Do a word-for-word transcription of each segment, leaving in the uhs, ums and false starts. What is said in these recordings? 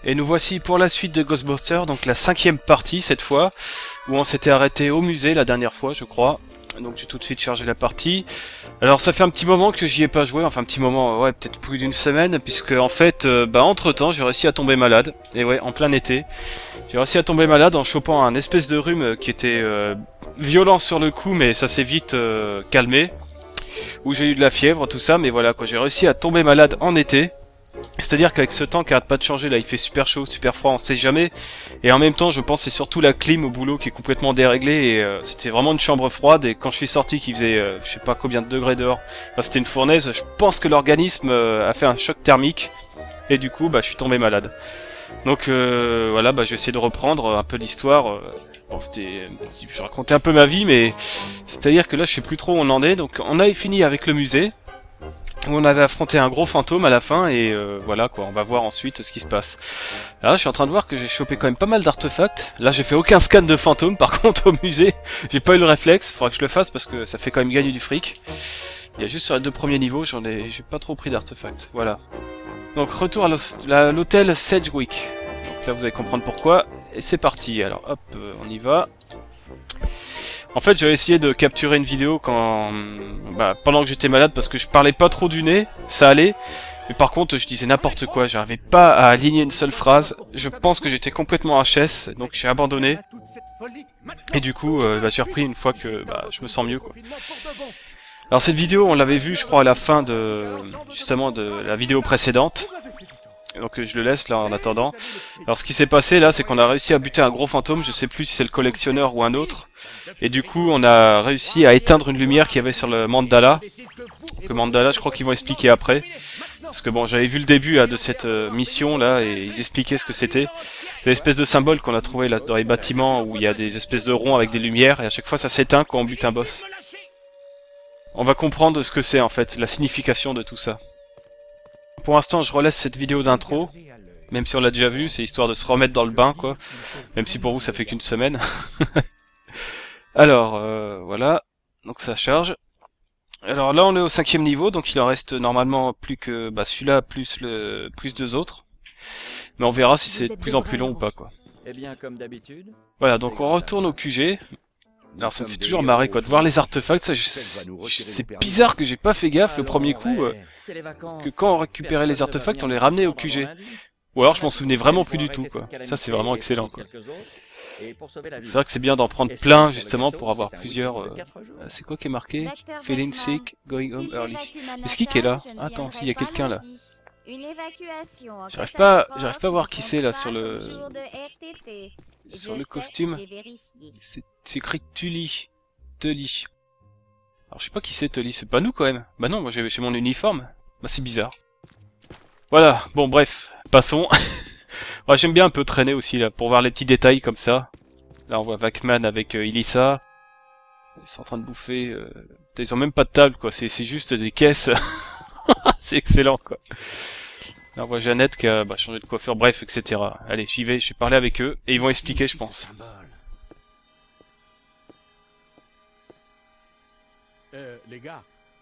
Et nous voici pour la suite de Ghostbusters, donc la cinquième partie cette fois, où on s'était arrêté au musée la dernière fois je crois. Donc j'ai tout de suite chargé la partie. Alors ça fait un petit moment que j'y ai pas joué, enfin un petit moment, ouais peut-être plus d'une semaine, puisque en fait, euh, bah entre temps j'ai réussi à tomber malade, et ouais en plein été. J'ai réussi à tomber malade en chopant un espèce de rhume qui était euh, violent sur le coup, mais ça s'est vite euh, calmé. Où j'ai eu de la fièvre, tout ça, mais voilà quoi, j'ai réussi à tomber malade en été. C'est-à-dire qu'avec ce temps qui arrête pas de changer, là il fait super chaud, super froid, on sait jamais. Et en même temps je pense c'est surtout la clim au boulot qui est complètement déréglée. Et euh, c'était vraiment une chambre froide. Et quand je suis sorti qui faisait euh, je sais pas combien de degrés dehors, enfin, c'était une fournaise, je pense que l'organisme euh, a fait un choc thermique. Et du coup bah je suis tombé malade. Donc euh, voilà, bah je vais essayer de reprendre un peu l'histoire. Bon c'était, je racontais un peu ma vie, mais c'est-à-dire que là je sais plus trop où on en est. Donc on a fini avec le musée, où on avait affronté un gros fantôme à la fin, et euh, voilà quoi, on va voir ensuite ce qui se passe. Là je suis en train de voir que j'ai chopé quand même pas mal d'artefacts. Là j'ai fait aucun scan de fantôme par contre au musée, j'ai pas eu le réflexe, faudra que je le fasse parce que ça fait quand même gagner du fric. Il y a juste sur les deux premiers niveaux, j'en ai, j'ai pas trop pris d'artefacts, voilà. Donc retour à l'hôtel Sedgwick. Donc là vous allez comprendre pourquoi, et c'est parti, alors hop, euh, on y va. En fait, j'avais essayé de capturer une vidéo quand, bah, pendant que j'étais malade, parce que je parlais pas trop du nez, ça allait. Mais par contre, je disais n'importe quoi, j'arrivais pas à aligner une seule phrase. Je pense que j'étais complètement H S, donc j'ai abandonné. Et du coup, euh, bah, j'ai repris une fois que bah, je me sens mieux, quoi. Alors cette vidéo, on l'avait vue, je crois, à la fin de justement de la vidéo précédente. Donc je le laisse là en attendant. Alors ce qui s'est passé là, c'est qu'on a réussi à buter un gros fantôme, je sais plus si c'est le collectionneur ou un autre. Et du coup on a réussi à éteindre une lumière qu'il y avait sur le mandala. Le mandala je crois qu'ils vont expliquer après. Parce que bon j'avais vu le début là, de cette euh, mission là, et ils expliquaient ce que c'était. C'est l'espèce de symbole qu'on a trouvé là dans les bâtiments où il y a des espèces de ronds avec des lumières, et à chaque fois ça s'éteint quand on bute un boss. On va comprendre ce que c'est en fait, la signification de tout ça. Pour l'instant, je relaisse cette vidéo d'intro, même si on l'a déjà vu, c'est histoire de se remettre dans le bain, quoi. Même si pour vous, ça fait qu'une semaine. Alors, euh, voilà. Donc ça charge. Alors là, on est au cinquième niveau, donc il en reste normalement plus que bah, celui-là, plus le plus deux autres. Mais on verra si c'est de plus en plus long ou pas, quoi. Eh bien, comme d'habitude. Voilà, donc on retourne au Q G. Alors ça me fait toujours marrer quoi, de voir les artefacts, ça, je- c'est bizarre que j'ai pas fait gaffe le premier coup, euh, que quand on récupérait les artefacts, on les ramenait au Q G. Ou alors je m'en souvenais vraiment plus du tout quoi, ça c'est vraiment excellent quoi. C'est vrai que c'est bien d'en prendre plein justement pour avoir plusieurs... Euh... C'est quoi qui est marqué? Feeling sick, going home early. Mais ce qui est là? Attends, s'il y a quelqu'un là. J'arrive pas, j'arrive pas à voir qui c'est là sur le... Sur le costume. C'est écrit Tully. Tully. Alors je sais pas qui c'est Tully, c'est pas nous quand même. Bah non, moi j'ai mon uniforme. Bah c'est bizarre. Voilà, bon bref, passons. Ouais, j'aime bien un peu traîner aussi là, pour voir les petits détails comme ça. Là on voit Vacman avec euh, Ilissa. Ils sont en train de bouffer. Euh... Ils ont même pas de table quoi, c'est juste des caisses. C'est excellent quoi. Là on voit Jeannette qui a bah, changé de coiffure, bref, et cetera. Allez, j'y vais, je vais parler avec eux, et ils vont expliquer je pense. Euh, les gars.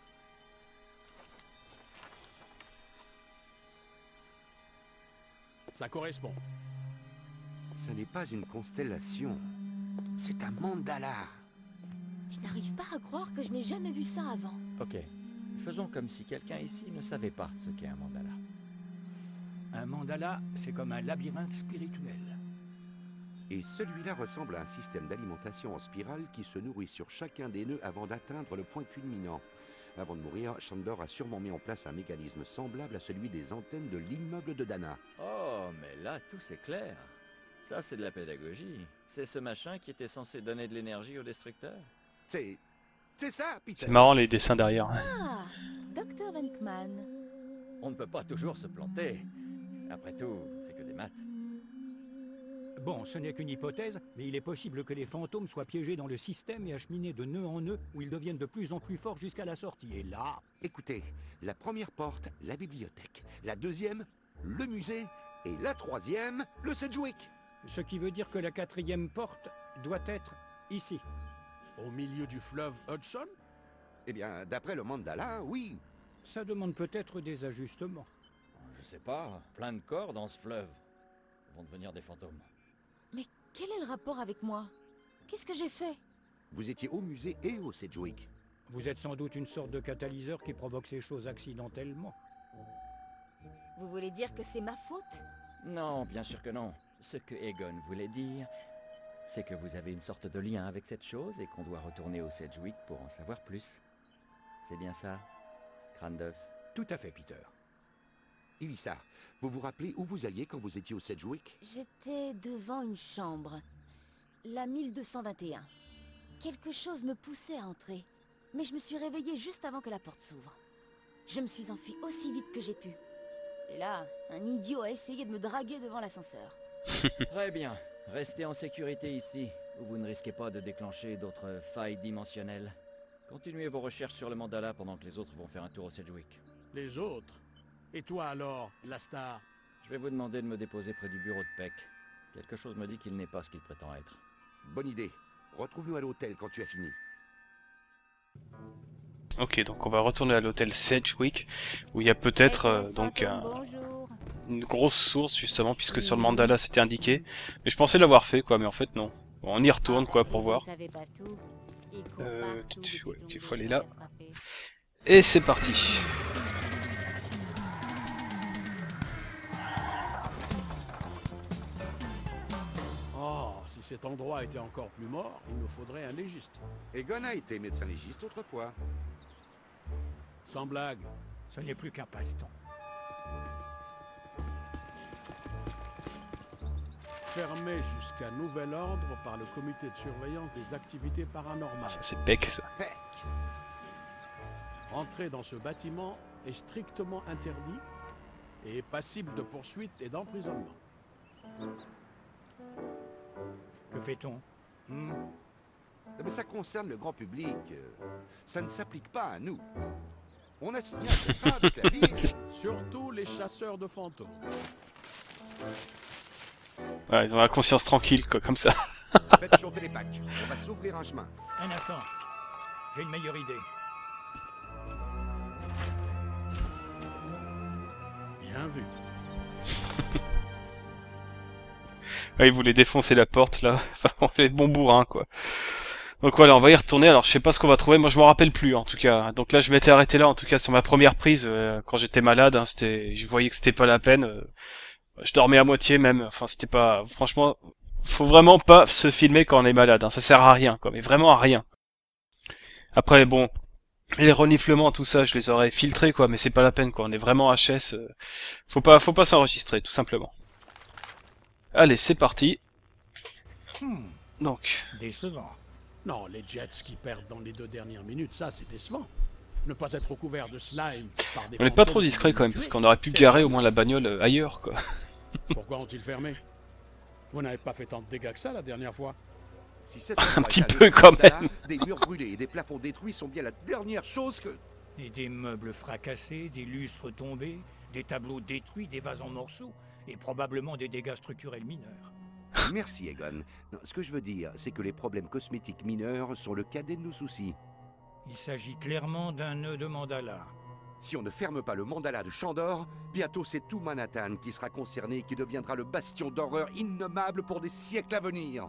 Ça correspond. Ce n'est pas une constellation. C'est un mandala. Je n'arrive pas à croire que je n'ai jamais vu ça avant. Ok. Faisons comme si quelqu'un ici ne savait pas ce qu'est un mandala. Un mandala, c'est comme un labyrinthe spirituel. Et celui-là ressemble à un système d'alimentation en spirale qui se nourrit sur chacun des nœuds avant d'atteindre le point culminant. Avant de mourir, Chandor a sûrement mis en place un mécanisme semblable à celui des antennes de l'immeuble de Dana. Oh, mais là, tout c'est clair. Ça, c'est de la pédagogie. C'est ce machin qui était censé donner de l'énergie au destructeur. C'est... c'est ça, Peter. C'est marrant les dessins derrière. Ah, docteur Venkman. On ne peut pas toujours se planter. Après tout, c'est que des maths. Bon, ce n'est qu'une hypothèse, mais il est possible que les fantômes soient piégés dans le système et acheminés de nœud en nœud, où ils deviennent de plus en plus forts jusqu'à la sortie. Et là... Écoutez, la première porte, la bibliothèque. La deuxième, le musée. Et la troisième, le Sedgwick. Ce qui veut dire que la quatrième porte doit être ici. Au milieu du fleuve Hudson? Eh bien, d'après le mandala, oui. Ça demande peut-être des ajustements. Je sais pas, plein de corps dans ce fleuve. vont devenir des fantômes. Mais quel est le rapport avec moi? Qu'est-ce que j'ai fait? Vous étiez au musée et au Sedgwick. Vous êtes sans doute une sorte de catalyseur qui provoque ces choses accidentellement. Vous voulez dire que c'est ma faute? Non, bien sûr que non. Ce que Egon voulait dire, c'est que vous avez une sorte de lien avec cette chose et qu'on doit retourner au Sedgwick pour en savoir plus. C'est bien ça, crâne d'œuf? Tout à fait, Peter. Elissa, vous vous rappelez où vous alliez quand vous étiez au Sedgwick? J'étais devant une chambre. La mille deux cent vingt et un. Quelque chose me poussait à entrer. Mais je me suis réveillée juste avant que la porte s'ouvre. Je me suis enfuie aussi vite que j'ai pu. Et là, un idiot a essayé de me draguer devant l'ascenseur. Très bien. Restez en sécurité ici, où vous ne risquez pas de déclencher d'autres failles dimensionnelles. Continuez vos recherches sur le mandala pendant que les autres vont faire un tour au Sedgwick. Les autres? Et toi alors, la star? Je vais vous demander de me déposer près du bureau de Peck. Quelque chose me dit qu'il n'est pas ce qu'il prétend être. Bonne idée. Retrouve-nous à l'hôtel quand tu as fini. Ok, donc on va retourner à l'hôtel Sedgwick, où il y a peut-être euh, donc un, Bonjour. une grosse source justement, puisque sur le mandala c'était indiqué. Mais je pensais l'avoir fait quoi, mais en fait non. Bon, on y retourne quoi pour voir. Euh, ouais, il faut aller là. Et c'est parti. Oh, si cet endroit était encore plus mort, il nous faudrait un légiste. Egon a été médecin légiste autrefois. Sans blague. Ce n'est plus qu'un passe-temps. Fermé jusqu'à nouvel ordre par le comité de surveillance des activités paranormales. Ça c'est Peck ça. Peck. Entrer dans ce bâtiment est strictement interdit et est passible de poursuites et d'emprisonnement. Que fait-on? Hmm. Mais ça concerne le grand public. Ça ne s'applique pas à nous. On a signé un contrat avec la ville. Surtout les chasseurs de fantômes. Ouais, ils ont la conscience tranquille quoi, comme ça. Faites chauffer les packs. On va s'ouvrir un chemin. Un instant. J'ai une meilleure idée. Bien vu. Ouais, ils voulaient défoncer la porte là. Enfin, les bons bourrins quoi. Donc voilà, on va y retourner. Alors je sais pas ce qu'on va trouver. Moi je m'en rappelle plus en tout cas. Donc là je m'étais arrêté là en tout cas sur ma première prise euh, quand j'étais malade. Hein, c'était, je voyais que c'était pas la peine. Euh, je dormais à moitié même. Enfin c'était pas. Franchement, faut vraiment pas se filmer quand on est malade. Hein, ça sert à rien quoi. Mais vraiment à rien. Après bon, les reniflements tout ça, je les aurais filtrés quoi. Mais c'est pas la peine quoi. On est vraiment H S. Euh, faut pas, faut pas s'enregistrer tout simplement. Allez, c'est parti. Hmm, Donc. décevant. Non, les Jets qui perdent dans les deux dernières minutes, ça c'est décevant. Ne pas être recouvert de slime par des On n'est pas fantômes trop discret qui quand même, nous parce tuent, qu'on aurait pu c'est garer pas au moins la bagnole euh, ailleurs quoi. Pourquoi ont-ils fermé? Vous n'avez pas fait tant de dégâts que ça la dernière fois. Si cette Un petit soirée peu arrive quand comme ça, même. Des murs brûlés et des plafonds détruits sont bien la dernière chose que... Et des meubles fracassés, des lustres tombés, des tableaux détruits, des vases en morceaux, et probablement des dégâts structurels mineurs. Merci Egon. Non, ce que je veux dire, c'est que les problèmes cosmétiques mineurs sont le cadet de nos soucis. Il s'agit clairement d'un nœud de mandala. Si on ne ferme pas le mandala de Chandor, bientôt c'est tout Manhattan qui sera concerné et qui deviendra le bastion d'horreur innommable pour des siècles à venir.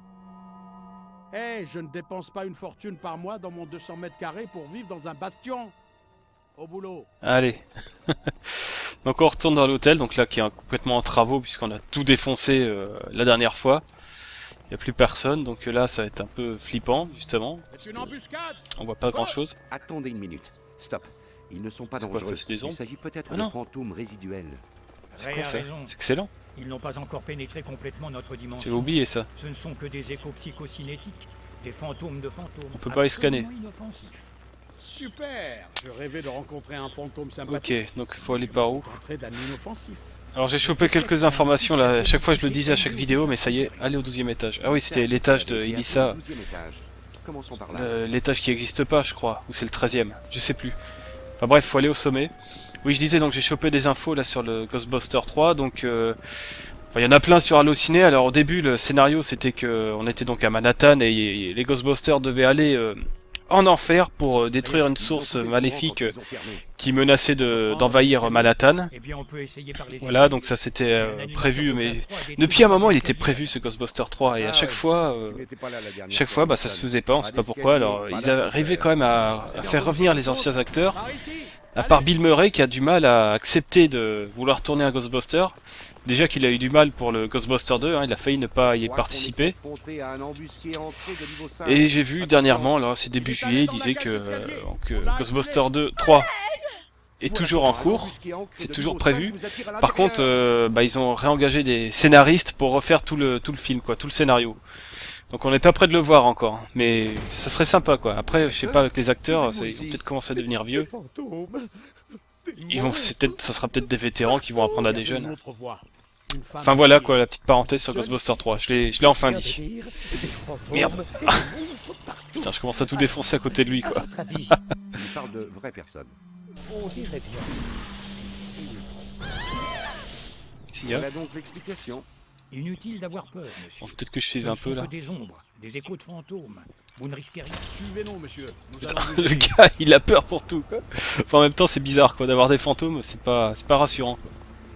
Eh, je ne dépense pas une fortune par mois dans mon deux cents mètres carrés pour vivre dans un bastion. Au boulot. Allez. Donc on retourne dans l'hôtel, donc là qui est complètement en travaux puisqu'on a tout défoncé euh, la dernière fois. Il n'y a plus personne, donc là ça va être un peu flippant justement. C'est une embuscade. On voit pas grand chose. Attendez une minute. Stop. Ils ne sont pas C'est quoi, dangereux. ça, c'est des Il ombres s'agit peut-être Ah de non. fantômes résiduels. C'est Ray quoi a ça? raison. C'est excellent. Ils n'ont pas encore pénétré complètement notre dimension. J'avais oublié ça. Ce ne sont que des échos psychocinétiques, des fantômes de fantômes. On peut pas les scanner. absolument inoffensifs. Super. Je rêvais de rencontrer un fantôme sympathique. Ok, donc il faut aller par où? Rencontrer d'un inoffensif. Alors j'ai chopé quelques informations là, à chaque fois je le disais à chaque vidéo, mais ça y est, allez au douzième étage. Ah oui, c'était l'étage de Elissa, Commençons par là. euh, l'étage qui existe pas je crois, ou c'est le treizième, je sais plus. Enfin bref, faut aller au sommet. Oui je disais donc j'ai chopé des infos là sur le Ghostbuster trois, donc euh, enfin il y en a plein sur Allociné. Alors au début le scénario c'était que on était donc à Manhattan et les Ghostbusters devaient aller euh, en enfer pour euh, détruire une source maléfique euh, qui menaçait de d'envahir Manhattan. Eh bien, on peut essayer par les Voilà, donc ça c'était euh, prévu, mais depuis un moment il était prévu ce Ghostbuster trois, et à chaque fois, euh, chaque fois bah ça se faisait pas, on sait pas pourquoi. Alors ils arrivaient quand même à, à faire revenir les anciens acteurs, à part Bill Murray qui a du mal à accepter de vouloir tourner un Ghostbuster. Déjà qu'il a eu du mal pour le Ghostbuster deux, hein, il a failli ne pas y participer. Et j'ai vu dernièrement, alors c'est début juillet, il disait que, euh, que Ghostbuster deux, trois est toujours en cours, c'est toujours prévu. Par contre, euh, bah, ils ont réengagé des scénaristes pour refaire tout le tout le film, quoi, tout le scénario. Donc on n'est pas près de le voir encore, mais ça serait sympa, quoi. Après, je sais pas, avec les acteurs, ça, ils vont peut-être commencer à devenir vieux. Ils vont, c'est peut-être, ça sera peut-être des vétérans qui vont apprendre à des jeunes. Enfin voilà quoi, la petite parenthèse sur Ghostbuster trois, je l'ai je l'ai enfin dit. Merde. Putain, je commence à tout défoncer à côté de lui quoi. Il parle de vraies personnes. S'il y a. Voilà donc l'explication. Inutile d'avoir peur, monsieur. Bon, peut-être que je suis un peu là. Des ombres, des échos de fantômes. Vous ne risquez rien. Suivez-nous, monsieur. Nous Putain, allons... le gars, il a peur pour tout quoi. Enfin, en même temps, c'est bizarre quoi, d'avoir des fantômes, c'est pas, c'est pas rassurant quoi.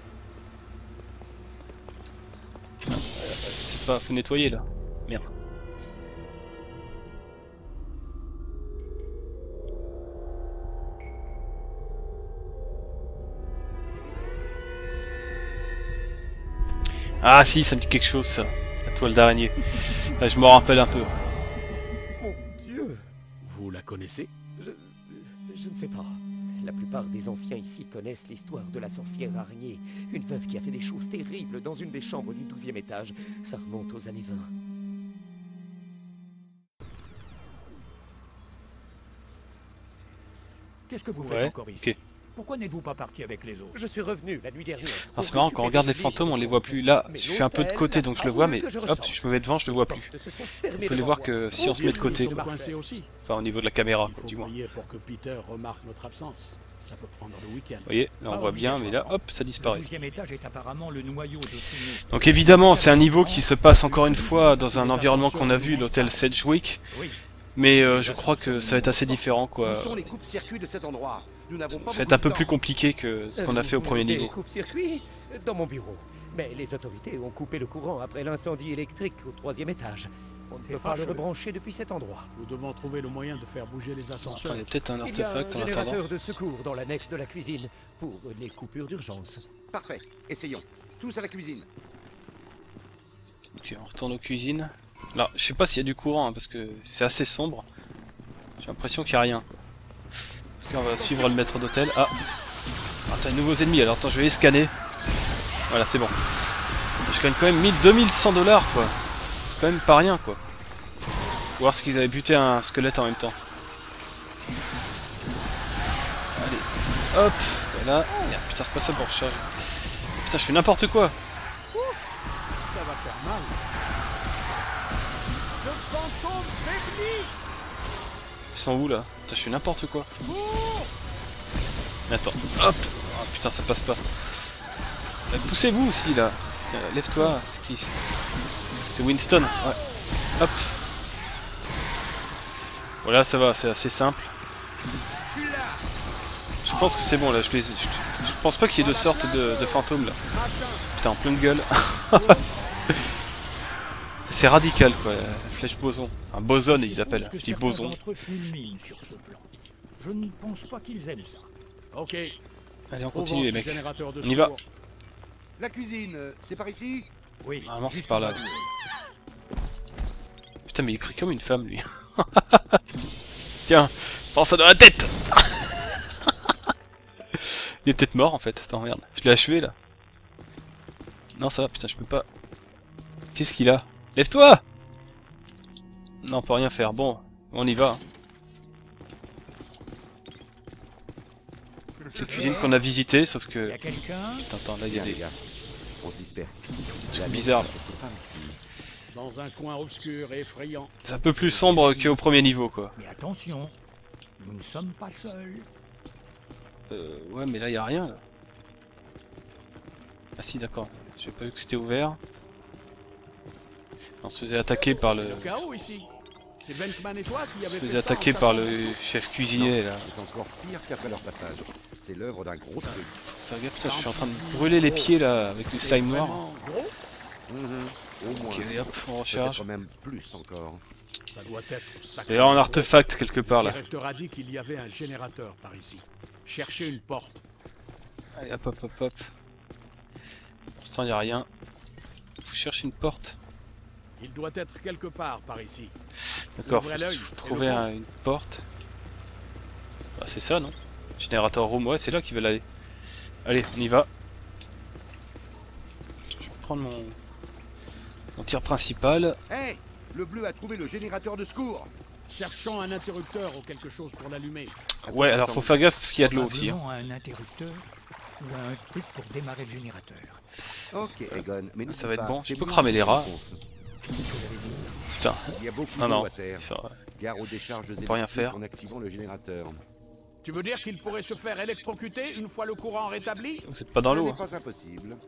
C'est pas, faut nettoyer là. Merde. Ah si, ça me dit quelque chose ça. La toile d'araignée. Là, je m'en rappelle un peu. Mon Dieu, Vous la connaissez? je, je ne sais pas. La plupart des anciens ici connaissent l'histoire de la sorcière araignée, une veuve qui a fait des choses terribles dans une des chambres du douzième étage. Ça remonte aux années vingt. Qu'est-ce que vous Ouais, faites encore ici? ok. Pourquoi n'êtes-vous pas parti avec les autres? Je suis revenu la nuit dernière. Alors c'est marrant, quand on regarde les fantômes, on les voit plus. Là, je suis un peu de côté donc je le vois, mais hop, si je me mets devant, je le vois plus. On peut les voir que si on se met de côté. Nous sommes coincés aussi. Enfin, au niveau de la caméra, Il faut du moins. prier pour que Peter remarque notre absence. Ça peut prendre le week-end. Vous voyez, là on voit bien, mais là, hop, ça Le disparaît. douzième étage est apparemment le noyau de tout. Donc évidemment, c'est un niveau qui se passe encore une fois dans un environnement qu'on a vu, l'hôtel Sedgwick. Oui. Mais euh, je crois que ça va être assez différent, quoi. Où sont les coupes-circuits de cet endroit? Nous n'avons pas Ça va être beaucoup un peu de plus temps. compliqué que ce qu'on a fait au premier niveau. Coupe-circuit dans mon bureau. Mais les autorités ont coupé le courant après l'incendie électrique au troisième étage. On ne C'est peut pas le fâcheux. rebrancher depuis cet endroit. Nous devons trouver le moyen de faire bouger les Attends, ascenseurs. il y a peut-être un Il y a un artefact en attendant. générateur de secours dans l'annexe de la cuisine pour les coupures d'urgence. Parfait, essayons. Tous à la cuisine. Ok, on retourne aux cuisines. Là, je sais pas s'il y a du courant, hein, parce que c'est assez sombre. J'ai l'impression qu'il n'y a rien. Parce qu'on va suivre le maître d'hôtel. Ah, ah t'as de nouveaux ennemis, alors attends, je vais les scanner. Voilà, c'est bon. Je gagne quand même mille, deux mille cent dollars, quoi. C'est quand même pas rien, quoi. Voir ce qu'ils avaient buté un squelette en même temps. Allez, hop, voilà. Merde, putain, c'est pas ça pour recharger. Putain, je fais n'importe quoi. Ça va faire mal. Ils sont où là? Putain, je fais n'importe quoi. Attends, hop. Oh, putain, ça passe pas. Euh, Poussez-vous aussi là. Tiens, lève-toi. C'est qui? C'est Winston. Ouais. Hop. Voilà, ça va, c'est assez simple. Je pense que c'est bon là. Je, les... je... je pense pas qu'il y ait de sorte de, de fantômes là. Putain, en pleine gueule. C'est radical quoi, la flèche boson. Enfin, boson ils appellent. Je dis boson. Je ne pense pas qu'ils aiment ça. Ok. Allez, on Trouvons continue les ce mecs. générateur de On y va. secours. La cuisine, euh, c'est par ici? Oui. Normalement c'est juste par là. là. Putain mais il crie comme une femme lui. Tiens, prends ça dans la tête. Il est peut-être mort en fait. Attends merde, je l'ai achevé là. Non ça va, putain je peux pas. Qu'est-ce qu'il a? Lève-toi! Non, on peut rien faire. Bon, on y va. C'est la cuisine qu'on a visitée, sauf Il y que... a quelqu'un? Putain, attends, là il y a Bien, les des gars. On se disperse. trucs bizarres là. Dans un coin obscur et effrayant. C'est un peu plus sombre qu'au premier niveau quoi. Mais attention, nous ne sommes pas seuls. Euh, ouais, mais là il y a rien là. Ah si, d'accord. J'ai pas vu que c'était ouvert. On se faisait attaquer par le... C'est le chaos ici. C'est Venkman et toi qui Je avez me fait faisais ça en attaquer par sachant- le chef cuisinier là. C'est encore pire qu'après leur passage. C'est l'œuvre d'un gros truc. Faire gaffe, putain, je suis en train de brûler les pieds là avec du slime noir. Vraiment gros. Mhm. Au moins. Ok, hop, on recharge. Peut-être même plus encore. Ça doit être sacré. Et là, un artefact quelque part Le là. directeur a dit qu'il y avait un générateur par ici. Cherchez une porte. Allez, hop, hop, hop, hop. Pour l'instant, il n'y a rien. Faut chercher une porte. Il doit être quelque part par ici. D'accord, Ouvrez faut, l'œil faut et trouver le un- une porte. Ah, c'est ça, non? Générateur room, ouais, c'est là qu'ils veulent aller. Allez, on y va. Je vais prendre mon, mon tir principal. Hé, le bleu a trouvé le générateur de secours. Cherchons un interrupteur ou quelque chose pour l'allumer. Ouais, alors faut faire gaffe parce qu'il y a de l'eau aussi. Hein. Probablement un interrupteur ou un truc pour démarrer le générateur. Ok, Egon, mais Ça va être pas, bon. Je c'est peux moi cramer qui les rats. compte. Putain, Il y a beaucoup non, d'eau non. à terre. Ça, Gare aux décharges peut rien électriques faire. en activant le générateur. Tu veux dire qu'il pourrait se faire électrocuter une fois le courant rétabli? vous êtes pas dans Ce l'eau. n'est Hein. pas impossible.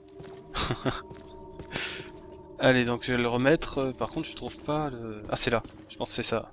Allez, donc je vais le remettre. Euh, Par contre, je trouve pas le. Ah, c'est là. Je pense que c'est ça.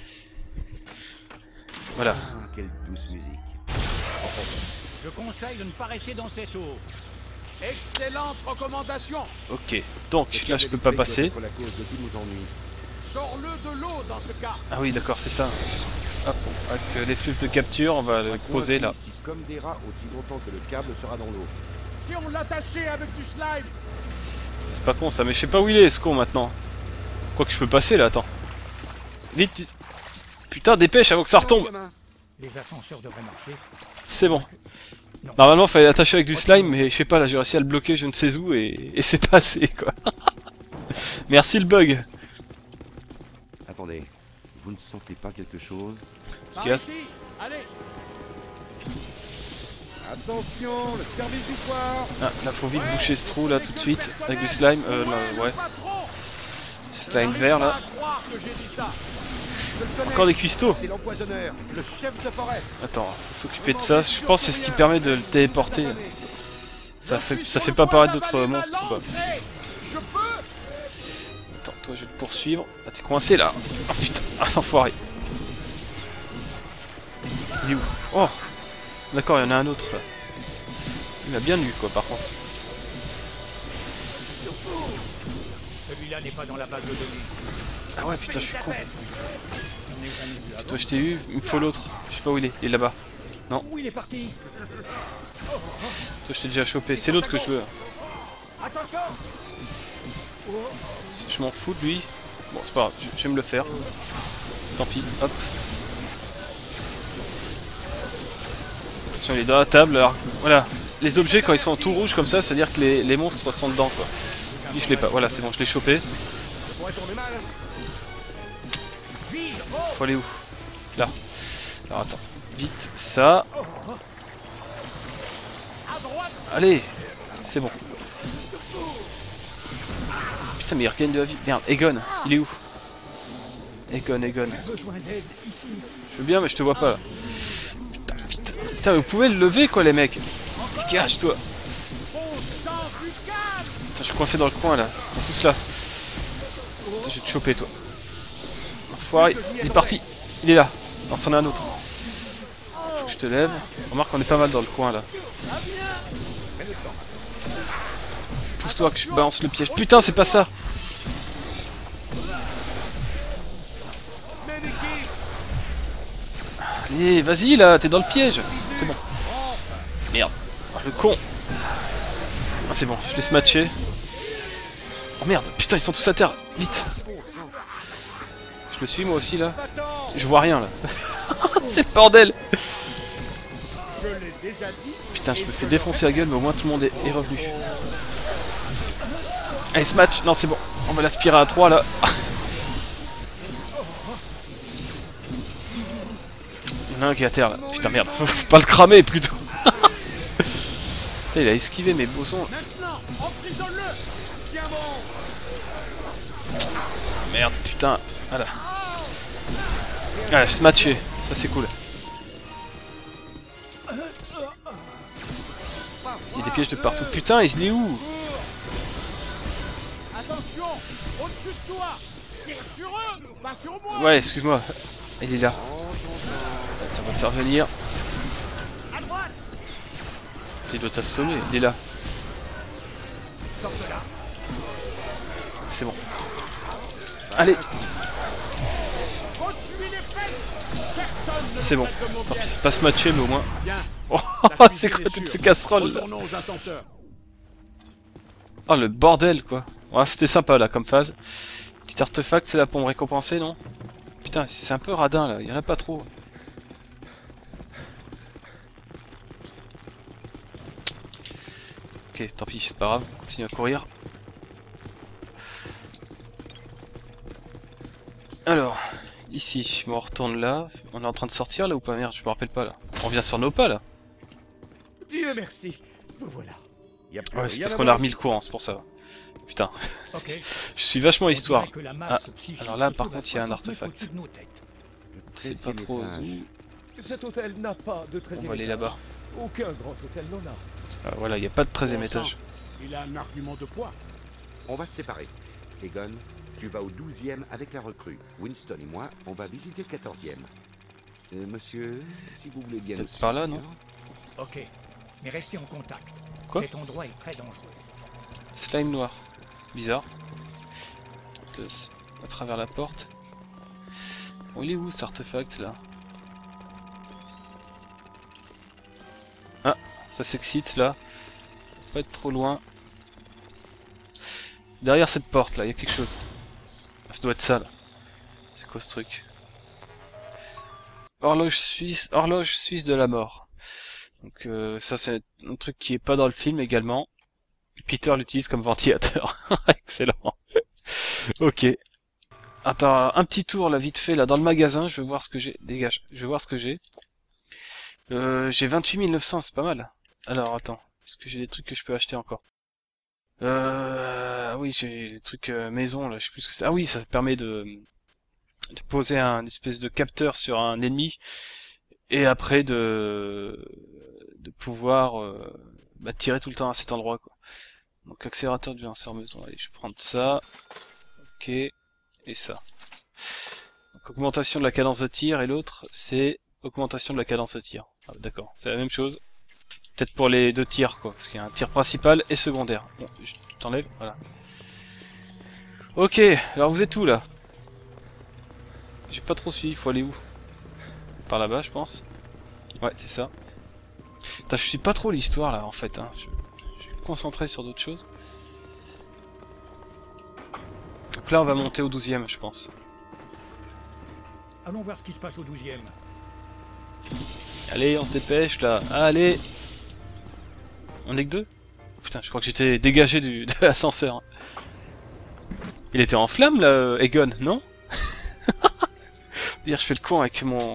Voilà. Ah, quelle douce musique. Je conseille de ne pas rester dans cette eau. Excellente recommandation. Ok. Donc là, je peux pas passer. Peut-être la cause de tous nos ennuis. Sors-le de l'eau dans ce cas. Ah oui, d'accord, c'est ça. Hop, avec euh, l'effluve de capture, on va le poser là. Ici, comme des rats aussi longtemps que le câble sera dans l'eau. Si on l'attachait avec du slime. C'est pas con ça, mais je sais pas où il est ce con maintenant. Quoi que je peux passer là, attends. Vite, vite. Putain, dépêche avant que ça retombe. Les ascenseurs devraient marcher. C'est bon. Normalement, fallait l'attacher avec du slime, mais je sais pas, là j'ai réussi à le bloquer je ne sais où et, et c'est passé quoi. Merci le bug. Attendez, vous ne sentez pas quelque chose? Par Casse. ici. Allez. Attention, le service du soir. Ah, là faut vite boucher ce trou là tout de suite avec du slime. Euh, là, ouais. Slime vert là. Encore des cuistots. C'est l'empoisonneur, le chef de forest. Attends, faut s'occuper de ça. Je pense que c'est ce qui permet de le téléporter. Ça fait, ça fait pas apparaître d'autres monstres quoi. Je peux. Attends, toi je vais te poursuivre. Ah, t'es coincé là. Oh putain, ah, enfoiré. Il est où? Oh, d'accord, il y en a un autre là. Il m'a bien lu quoi par contre. Celui-là n'est pas dans la base de données. Ah ouais, putain, je suis con. Toi je t'ai eu, il me faut l'autre. Je sais pas où il est, il est là-bas. Où il est parti? Toi je t'ai déjà chopé, c'est l'autre que je veux. Attention! Je m'en fous de lui. Bon, c'est pas grave, je, je vais me le faire. Tant pis, hop. Attention, il est dans la table, alors voilà. Les objets quand ils sont tout rouges comme ça, ça veut dire que les, les monstres sont dedans quoi. Dis je l'ai pas, voilà c'est bon, je l'ai chopé. Faut aller où? Là. Alors attends, vite, ça. Allez, c'est bon. Putain mais il regagne de la vie. Merde, Egon, il est où? Egon, Egon. Je veux bien mais je te vois pas là. Putain, vite. Putain, vous pouvez le lever quoi les mecs. Dégage-toi. Putain, je suis coincé dans le coin là. Ils sont tous là. Putain, je vais te choper toi. Enfoiré, il est parti. Il est là. Non, c'en a un autre. Faut que je te lève. Remarque qu'on est pas mal dans le coin là. Pousse-toi que je balance le piège. Putain, c'est pas ça. Allez, vas-y là, t'es dans le piège. C'est bon. Merde. Oh, le con. Ah, c'est bon, je laisse matcher. Oh merde, putain, ils sont tous à terre. Vite. Je le suis moi aussi là. Je vois rien là. C'est le bordel. Putain, je me fais défoncer la gueule, mais au moins tout le monde est, est revenu. Allez, ce match. Non, c'est bon. On va l'aspirer à trois là. Il y en a un qui est à terre là. Putain, merde. Faut, faut pas le cramer plutôt. Putain, il a esquivé mes bosons. Merde, putain. Voilà. Allez, se matcher. Ça, c'est cool. Il y a des pièges de partout. Putain, il est où? Attention, au-dessus de toi. Sur eux, pas sur moi. Ouais, excuse-moi. Il est là. Attends, on va le faire venir. À droite. Il doit t'assommer, il est là. Sors de là. C'est bon. Allez. C'est bon. Tant pis, c'est pas se matcher, mais au moins. Bien. Oh, c'est quoi toutes ces casseroles là? Retournons aux ascenseurs. Oh, le bordel, quoi. Ouais, c'était sympa, là, comme phase. Petit artefact, c'est là pour me récompenser, non? Putain, c'est un peu radin, là. Il y en a pas trop. Ok, tant pis, c'est pas grave. On continue à courir. Alors, ici, bon, on retourne là. On est en train de sortir, là, ou pas? Merde, je me rappelle pas, là. On revient sur nos pas, là. Dieu merci. Vous voilà. Y a plus Ouais, c'est rien parce à qu'on a voir remis le ici. courant, c'est pour ça. Putain. Ok. Je suis vachement histoire. On dirait que la masse Ah, psychique alors là, se par trouve à contre, il y a un soixante mètres artefact. au-dessus de nos têtes. C'est pas treizième trop étage. où. Cet hôtel n'a pas de On treizième va aller étage. là-bas. Aucun grand hôtel n'en a. Ah, voilà, il n'y a pas de treizième Bon sang, étage. Il a un argument de poids. On va se séparer. Egon, tu vas au douzième avec la recrue. Winston et moi, on va visiter le quatorzième. Euh, monsieur, si vous voulez bien... Peut-être nous par là, suivre. non? Ok. Mais restez en contact. Quoi? Cet endroit est très dangereux. Slime noir. Bizarre. De- À travers la porte. Bon, il est où cet artefact là? Ah, ça s'excite là. Faut pas être trop loin. Derrière cette porte là, il y a quelque chose. Ah, ça doit être ça là. C'est quoi ce truc? Horloge suisse, horloge suisse de la mort. Donc euh, ça c'est un truc qui est pas dans le film également. Peter l'utilise comme ventilateur. Excellent. Ok. Attends, un petit tour là vite fait là dans le magasin, je veux voir ce que j'ai. Dégage, je veux voir ce que j'ai. Euh, j'ai vingt-huit mille neuf cents, c'est pas mal. Alors attends, est-ce que j'ai des trucs que je peux acheter encore? Euh, oui, j'ai des trucs euh, maison là, je sais plus ce que c'est. Ah oui, ça permet de de poser un espèce de capteur sur un ennemi et après de de pouvoir euh, bah, tirer tout le temps à cet endroit quoi. Donc accélérateur du lanceur maison, allez je vais prendre ça, ok, et ça. Donc augmentation de la cadence de tir et l'autre c'est augmentation de la cadence de tir. Ah, d'accord, c'est la même chose. Peut-être pour les deux tirs quoi, parce qu'il y a un tir principal et secondaire. Bon, je t'enlève, voilà. Ok, alors vous êtes où là? J'ai pas trop suivi, faut aller où? Par là-bas je pense. Ouais c'est ça. Putain, je suis pas trop l'histoire là en fait, hein. Je... je vais me concentrer sur d'autres choses. Donc là on va monter au douzième je pense. Allons voir ce qui se passe au douzième. Allez on se dépêche là, allez. On est que deux? Putain je crois que j'étais dégagé du... de l'ascenseur. Il était en flamme là, Egon, non? Dire je fais le con avec mon...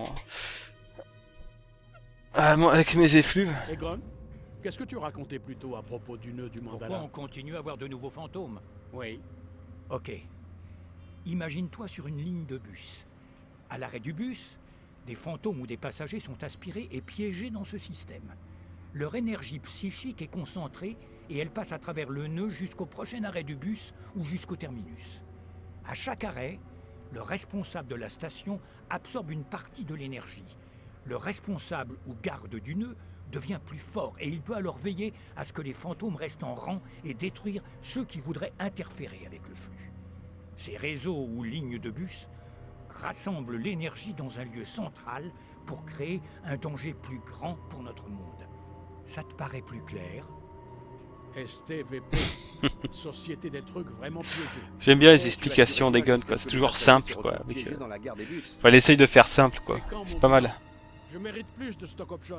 Ah, moi, avec mes effluves. Egon, qu'est-ce que tu racontais plus tôt à propos du nœud du Pourquoi mandala? on continue à voir de nouveaux fantômes? Oui. Ok. Imagine-toi sur une ligne de bus. À l'arrêt du bus, des fantômes ou des passagers sont aspirés et piégés dans ce système. Leur énergie psychique est concentrée et elle passe à travers le nœud jusqu'au prochain arrêt du bus ou jusqu'au terminus. À chaque arrêt, le responsable de la station absorbe une partie de l'énergie. Le responsable ou garde du nœud devient plus fort et il peut alors veiller à ce que les fantômes restent en rang et détruire ceux qui voudraient interférer avec le flux. Ces réseaux ou lignes de bus rassemblent l'énergie dans un lieu central pour créer un danger plus grand pour notre monde. Ça te paraît plus clair? S T V P, société des trucs vraiment piégés. J'aime bien les explications d'Egon quoi, c'est toujours simple quoi. Avec, euh... Dans la gare des bus. Enfin, elle essaye de faire simple quoi, C'est quand, c'est mon pas gars? mal. Je mérite plus de stock option.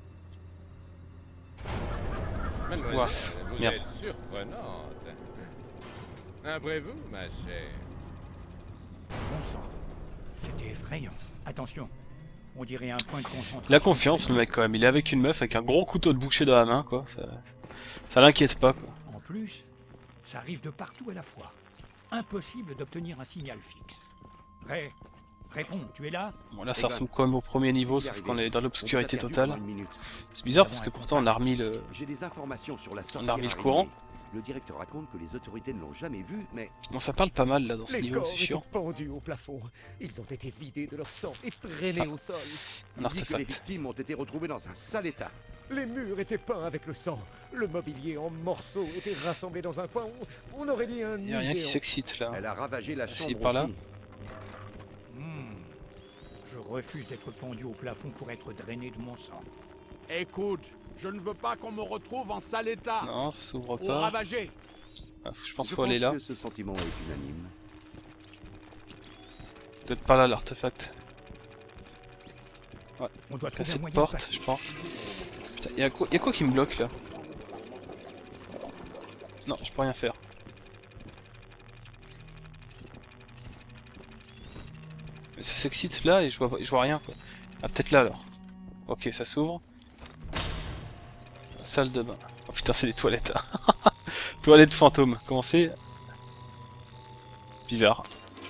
Mademoiselle, Ouaf, vous merde. êtes surprenante. Après vous, ma chère. Bon sang, c'était effrayant. Attention, on dirait un point de concentration. Il a confiance le mec quand même, il est avec une meuf avec un gros couteau de boucher dans la main quoi. Ça, ça l'inquiète pas quoi. En plus, ça arrive de partout à la fois. Impossible d'obtenir un signal fixe. Ray, réponds, tu es là? Bon là ça ressemble quand même au premier niveau, sauf qu'on est dans l'obscurité totale. Une minute. C'est bizarre parce que pourtant on a remis le... J'ai des informations sur la On a remis le courant. Le directeur raconte que les autorités ne l'ont jamais vu, mais... Bon, ça parle pas mal là dans ce Les niveau, corps c'est étaient chiant. pendus au plafond. Ils ont été vidés de leur sang et traînés au sol. Un il dit que les artefact. victimes ont été retrouvées dans un sale état. Les murs étaient peints avec le sang. Le mobilier en morceaux était rassemblé dans un coin. On, on aurait dit un Il y a rien nid qui géant. s'excite là. Elle a ravagé la c'est chambre par là. aussi. Hmm. Je refuse d'être pendu au plafond pour être drainé de mon sang. Écoute, je ne veux pas qu'on me retrouve en sale état. Non, ça s'ouvre Ou pas. ravagé. Ah, faut- je pense Je qu'il faut aller là. que ce sentiment est unanime. Peut-être pas là l'artefact. On doit trouver Casser un de moyen porte, de passer. je pense. Putain, y'a quoi, y a quoi qui me bloque là? Non, je peux rien faire. Mais ça s'excite là et je vois, pas- je vois rien quoi. Ah, peut-être là alors. Ok, ça s'ouvre. Salle de bain. Oh putain, c'est des toilettes. Toilettes fantômes. Comment c'est? Bizarre.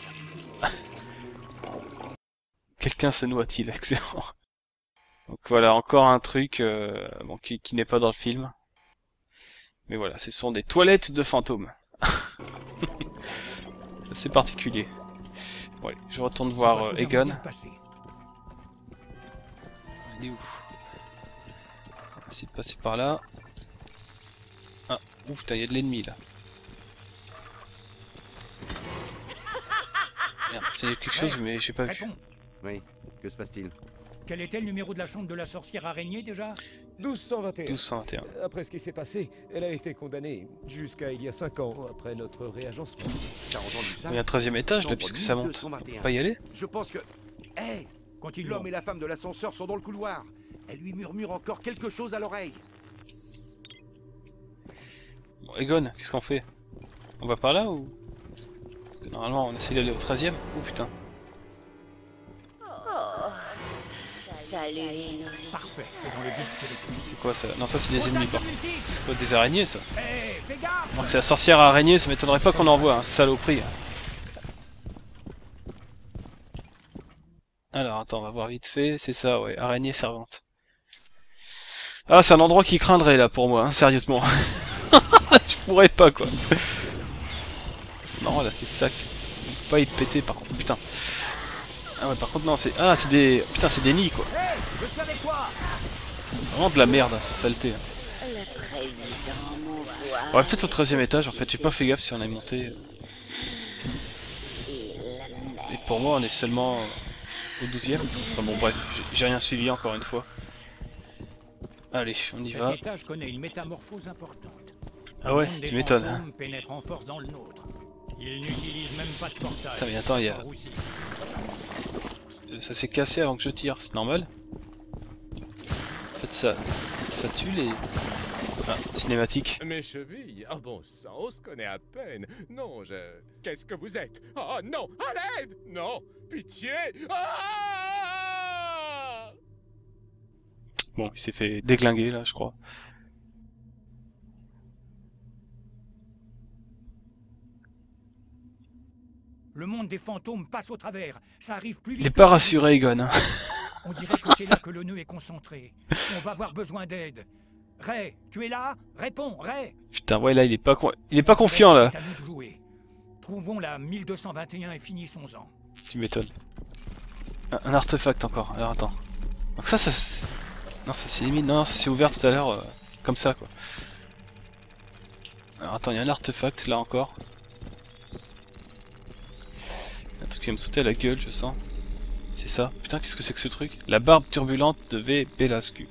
Quelqu'un se noie-t-il? Excellent. Donc voilà, encore un truc euh, bon, qui, qui n'est pas dans le film. Mais voilà, ce sont des toilettes de fantômes. C'est particulier. Bon, allez, je retourne On voir doit euh, trouver un Egon. moyen de passer. Il est où? On va essayer de passer par là. Ah, ouh, putain, il y a de l'ennemi là. Merde, putain, il y a quelque chose, mais j'ai pas vu. Réponds. Oui, que se passe-t-il? Quel était le numéro de la chambre de la sorcière araignée déjà? douze cent vingt et un. douze cent vingt et un. Après ce qui s'est passé, elle a été condamnée jusqu'à il y a cinq ans après notre réagencement. T'as entendu ça? Il y a un treizième étage là, puisque ça monte. On peut pas y aller? Je pense que... Hé, Continue. l'homme et la femme de l'ascenseur sont dans le couloir. Elle lui murmure encore quelque chose à l'oreille. Bon, Egon, qu'est-ce qu'on fait? On va par là ou? Parce que normalement on essaie d'aller au treizième. Oh putain. Salut, les Parfait, c'est dans le but que les C'est quoi ça? Non, ça c'est des ennemis par contre. C'est quoi, des araignées ça? Hé, fais gaffe! Donc c'est la sorcière araignée, ça m'étonnerait pas qu'on envoie un saloperie. Alors attends, on va voir vite fait, c'est ça, ouais, araignée servante. Ah, c'est un endroit qui craindrait là pour moi, hein, sérieusement. Je pourrais pas quoi. C'est marrant là, ces sacs. On peut pas y péter par contre, putain. Ah ouais, par contre non, c'est... Ah, c'est des... Putain, c'est des nids quoi. C'est vraiment de la merde, hein, c'est saleté. Le président m'envoie. Ouais, peut-être au treizième étage en fait, j'ai pas fait gaffe si on est monté. Et pour moi, on est seulement au douzième. Enfin bon, bref, j'ai- j'ai rien suivi encore une fois. Allez, on y Cet va. étage connaît une métamorphose importante. Ah ouais, Le monde tu des m'étonnes. fantômes pénètre en force dans le nôtre. Ils n'utilisent même pas de portail. Putain, mais attends, il y a- Sans roussi. Ça s'est cassé avant que je tire, c'est normal. En fait, ça, ça tue les... Ah, cinématique. Mes chevilles. Oh bon sang, on se connaît à peine. Non, je... Qu'est-ce que vous êtes? Oh non, à l'aide! Non, pitié! Ah! Bon, il s'est fait déglinguer là, je crois. Le monde des fantômes passe au travers. Ça arrive plus vite. Il est que pas prévu. rassuré, Egon. Hein. On dirait que c'est là que le nœud est concentré. On va avoir besoin d'aide. Ray, tu es là? Réponds, Ray. Putain, ouais, là, il est pas, con... il est pas confiant là. C'est à nous de jouer. Trouvons la mille deux cent vingt et un et finissons-en. Tu m'étonnes. Un, un artefact encore, alors attends. Donc ça, ça... c'est- Non, ça s'élimine, non, ça s'est ouvert tout à l'heure, euh, comme ça, quoi. Alors attends, il y a un artefact, là encore. Un truc qui va me sauter à la gueule, je sens. C'est ça. Putain, qu'est-ce que c'est que ce truc? La barbe turbulente de V. Belascu.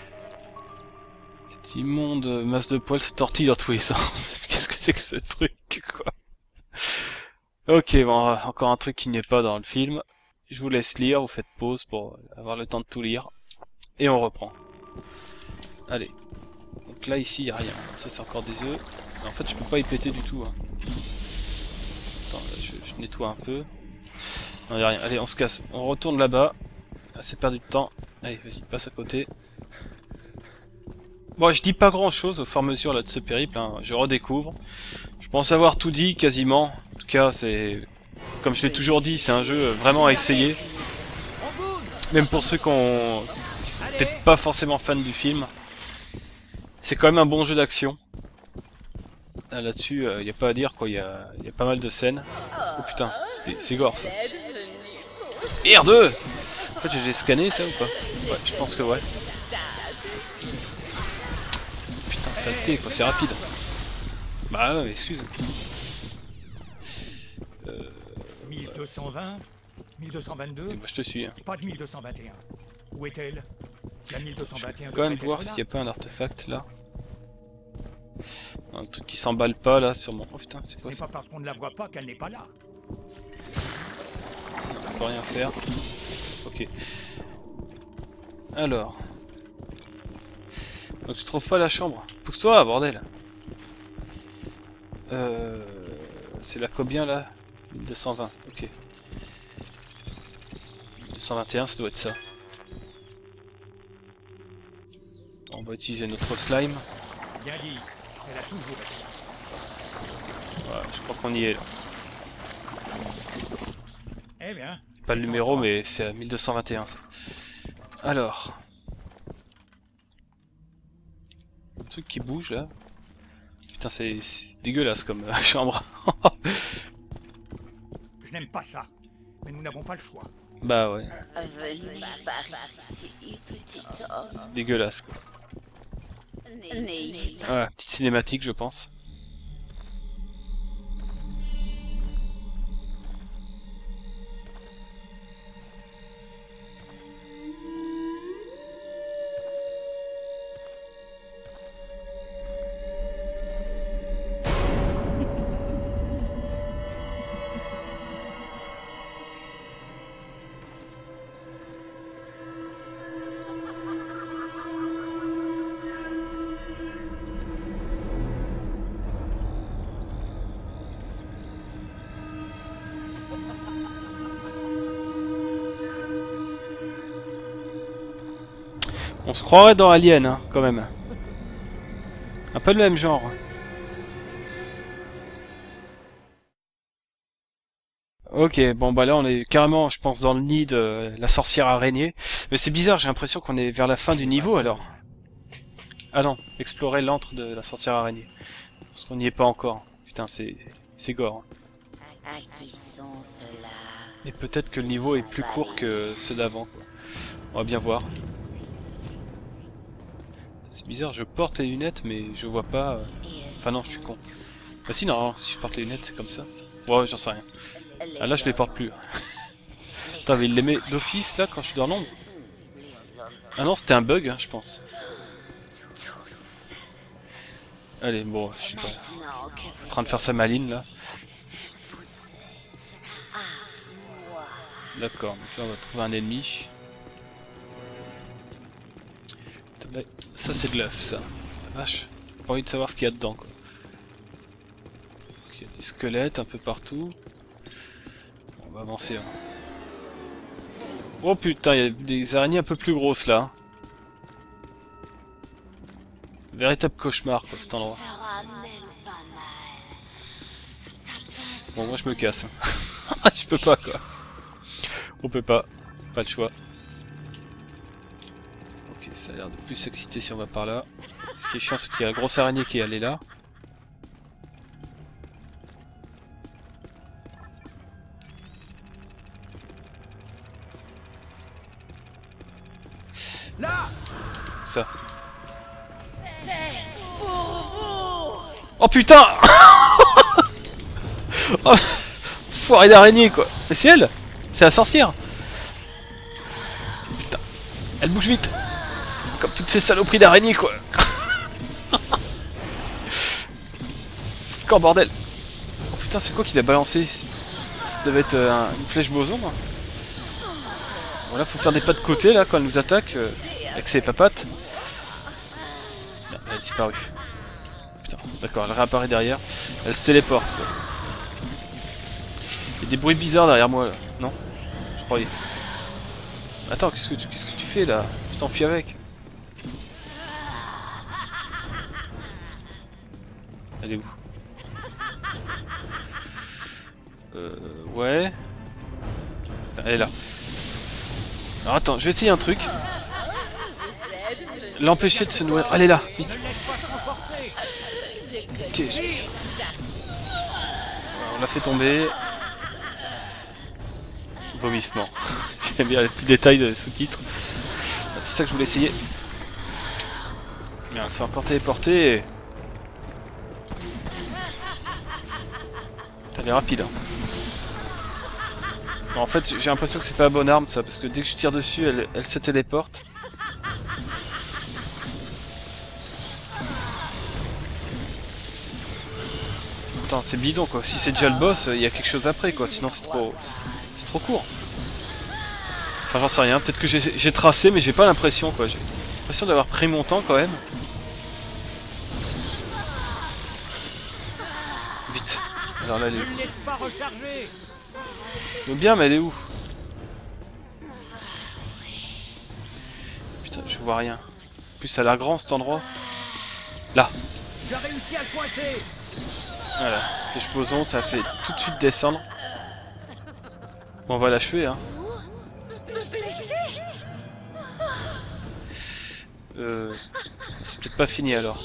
Cette immonde masse de poils se tortille dans tous les sens. Qu'est-ce que c'est que ce truc, quoi? Ok, bon, encore un truc qui n'est pas dans le film. Je vous laisse lire, vous faites pause pour avoir le temps de tout lire. Et on reprend. Allez. Donc là, ici, il n'y a rien. Ça, c'est encore des œufs. Mais en fait, je peux pas y péter du tout. Hein. Attends, là, je, je nettoie un peu. Non, il n'y a rien. Allez, on se casse. On retourne là-bas. Ah, c'est perdu de temps. Allez, vas-y, passe à côté. Bon, je dis pas grand-chose au fur et à mesure là, de ce périple. Hein. Je redécouvre. Je pense avoir tout dit, quasiment. En tout cas, c'est... Comme je l'ai toujours dit, c'est un jeu vraiment à essayer. Même pour ceux qui ont... qui sont peut-être pas forcément fans du film. C'est quand même un bon jeu d'action. Ah, là-dessus, il euh, n'y a pas à dire quoi, il y a, y a pas mal de scènes. Oh putain, c'est gore ça. R deux. En fait, j'ai scanné ça ou pas? Ouais, je pense que ouais. Putain, saleté quoi, c'est rapide. Bah ouais, mais excuse. Euh... mille deux cent vingt, mille deux cent vingt-deux. Et moi je te suis. Hein. Pas de mille deux cent vingt et un. Où est-elle? La mille deux cent vingt et un. Je vais quand même voir s'il n'y a pas un artefact là. Un truc qui s'emballe pas là sur mon... Oh putain, c'est quoi ça? C'est pas parce qu'on ne la voit pas qu'elle n'est pas là. On peut rien faire. Ok. Alors. Donc tu trouves pas la chambre? Pousse-toi, bordel. Euh... C'est la combien là? mille deux cent vingt, ok. mille deux cent vingt et un, ça doit être ça. On va utiliser notre slime. Bien dit. Elle a toujours été là. Ouais, je crois qu'on y est là. Eh bien. Pas le numéro, mais c'est à mille deux cent vingt et un ça. Alors. Un truc qui bouge là. Putain, c'est dégueulasse comme euh, chambre. Je n'aime pas ça. Mais nous n'avons pas le choix. Bah ouais. Venez par ici, petit homme. C'est dégueulasse quoi. N'ayez Ouais, petite cinématique je pense. On se croirait dans Alien, hein, quand même. Un peu le même genre. Ok, bon bah là on est carrément, je pense, dans le nid de la sorcière araignée. Mais c'est bizarre, j'ai l'impression qu'on est vers la fin du niveau alors. Ah non, explorer l'antre de la sorcière araignée. Parce qu'on n'y est pas encore. Putain, c'est c'est gore. À qui sont ceux-là? Et peut-être que le niveau est plus court que ceux d'avant. On va bien voir. C'est bizarre, je porte les lunettes mais je vois pas... Euh... Enfin non, je suis con. Bah si, non, si je porte les lunettes c'est comme ça. Ouais, j'en sais rien. Ah là je les porte plus. Attends, mais il les met d'office là quand je suis dans l'ombre? Ah non, c'était un bug, hein, je pense. Allez, bon, je suis pas en train de faire sa maline là. D'accord, donc là on va trouver un ennemi. Ça c'est de l'œuf ça. La vache, j'ai pas envie de savoir ce qu'il y a dedans quoi. Il y a des squelettes un peu partout. On va avancer. Hein. Oh putain, il y a des araignées un peu plus grosses là. Véritable cauchemar quoi cet endroit. Bon moi je me casse. Je peux pas quoi. On peut pas. Pas le choix. Ok, ça a l'air de plus s'exciter si on va par là. Ce qui est chiant c'est qu'il y a la grosse araignée qui est allée là. Là! Ça. Oh putain! Oh, foiré d'araignée quoi! Mais c'est elle! C'est la sorcière! Putain! Elle bouge vite! Comme toutes ces saloperies d'araignées quoi! Quand bordel! Oh putain, c'est quoi qu'il a balancé? Ça devait être euh, un, une flèche boson. Hein. Voilà, faut faire des pas de côté là quand elle nous attaque euh, avec ses papates. Merde, elle a disparu. Putain, d'accord, elle réapparaît derrière. Elle se téléporte quoi. Il y a des bruits bizarres derrière moi là, non? Je croyais. Attends, qu'est-ce que tu, qu'est-ce que tu fais là? Tu t'enfuis avec. Elle est où? Euh... Ouais... Elle est là. Alors attends, je vais essayer un truc. L'empêcher de se nourrir. Allez là, vite. Ok. on l'a fait tomber. Vomissement. J'aime bien les petits détails de sous-titres. C'est ça que je voulais essayer. Merde, c'est encore téléporté. T'as l'air rapide. Hein. Bon, en fait, j'ai l'impression que c'est pas la bonne arme ça, parce que dès que je tire dessus, elle, elle se téléporte. Attends, c'est bidon quoi. Si c'est déjà le boss, il y a quelque chose après quoi. Sinon c'est trop, c'est trop court. Enfin j'en sais rien. Peut-être que j'ai tracé, mais j'ai pas l'impression quoi. J'ai l'impression d'avoir pris mon temps quand même. Vite. Alors là, elle est où? Je veux bien, mais elle est où? Putain, je vois rien. En plus, ça a l'air grand cet endroit. Là. J'ai réussi à le coincer. Voilà, flèche boson, ça fait tout de suite descendre. Bon, on va l'achever, hein. Euh, c'est peut-être pas fini alors.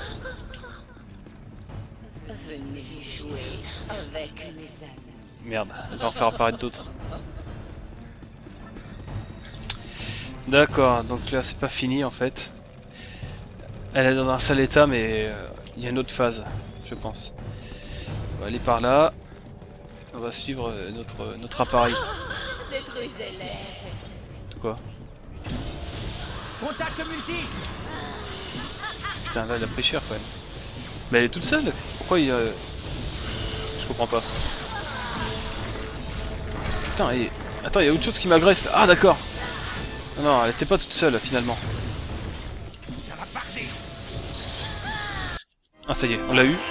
Venez jouer avec mes amis. Merde, on va en faire apparaître d'autres. D'accord, donc là c'est pas fini en fait. Elle est dans un sale état, mais euh, il y a une autre phase, je pense. On va aller par là. On va suivre notre, notre appareil. De quoi? Contact multi. Putain, là elle a pris cher quand même. Mais elle est toute seule. Pourquoi il... Euh... Je comprends pas. Putain, et... attends, il y a autre chose qui m'agresse là. Ah d'accord. Non, non, elle était pas toute seule finalement. Ah ça y est, on l'a eu.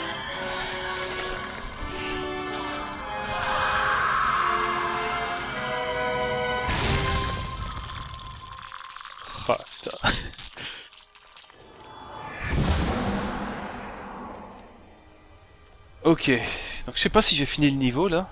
Ah putain. Ok, donc je sais pas si j'ai fini le niveau là.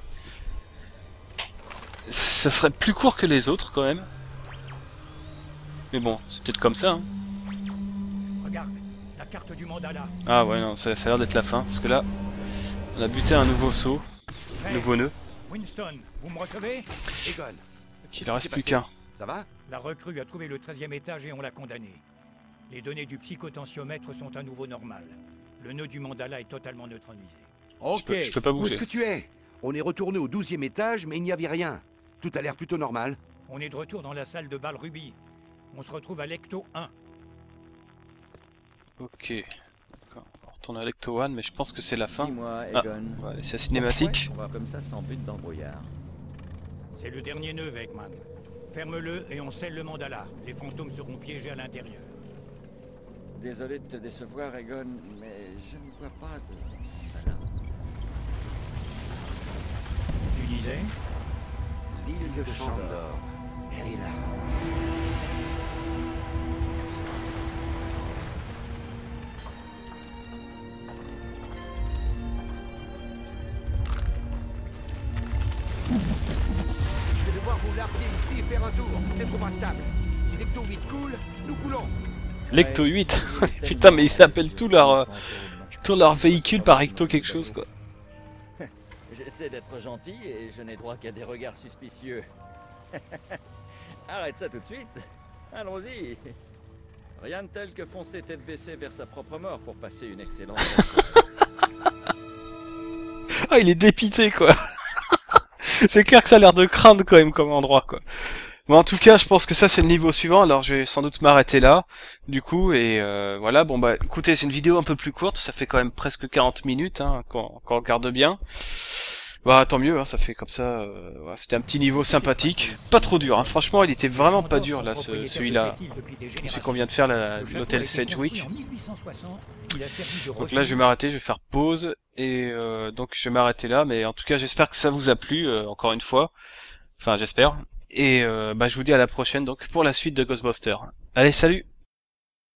Ça serait plus court que les autres quand même. Mais bon, c'est peut-être comme ça. Hein. Regarde, la carte du mandala. Ah ouais, non, ça, ça a l'air d'être la fin. Parce que là, on a buté un nouveau saut. Hey, nouveau nœud. Winston, vous me recevez? Egon, Il en reste plus qu'un. ça va? La recrue a trouvé le treizième étage et on l'a condamné. Les données du psychotentiomètre sont à nouveau normales. Le nœud du mandala est totalement neutralisé. Ok, Je peux, je peux pas où bouger. est-ce que tu es? On est retourné au douzième étage, mais il n'y avait rien. Tout a l'air plutôt normal. On est de retour dans la salle de bal Ruby. On se retrouve à l'Ecto un. Ok. On retourne à l'Ecto un, mais je pense que c'est la fin. Dis-moi, Ah, Egon. on va laisser la cinématique. On va comme ça sans but d'embrouillard. C'est le dernier nœud, Vekman. Ferme-le et on scelle le mandala. Les fantômes seront piégés à l'intérieur. Désolé de te décevoir, Egon, mais je ne vois pas de... Voilà. Tu disais? L'île de Chandor. Elle est là. Je vais devoir vous larguer ici et faire un tour. C'est trop instable. Si l'Ecto huit coule, nous coulons. L'Ecto huit. Putain, mais ils s'appellent tout leur, euh, tout leur véhicule par Ecto quelque chose quoi. J'essaie d'être gentil et je n'ai droit qu'à des regards suspicieux. Arrête ça tout de suite. Allons-y. Rien de tel que foncer tête baissée vers sa propre mort pour passer une excellente... Ah, il est dépité quoi. C'est clair que ça a l'air de craindre quand même comme endroit quoi. Bon, en tout cas, je pense que ça c'est le niveau suivant, alors je vais sans doute m'arrêter là, du coup, et euh, voilà, bon bah écoutez, c'est une vidéo un peu plus courte, ça fait quand même presque quarante minutes, hein, quand, quand on regarde bien. Bah tant mieux, hein, ça fait comme ça, euh, voilà, c'était un petit niveau sympathique, pas trop dur, hein, franchement il était vraiment pas dur là, ce, celui-là, celui qu'on vient de faire, l'hôtel Sedgewick. Donc là je vais m'arrêter, je vais faire pause, et euh, donc je vais m'arrêter là, mais en tout cas j'espère que ça vous a plu, euh, encore une fois, enfin j'espère. Et euh, bah, je vous dis à la prochaine donc pour la suite de Ghostbusters. Allez, salut!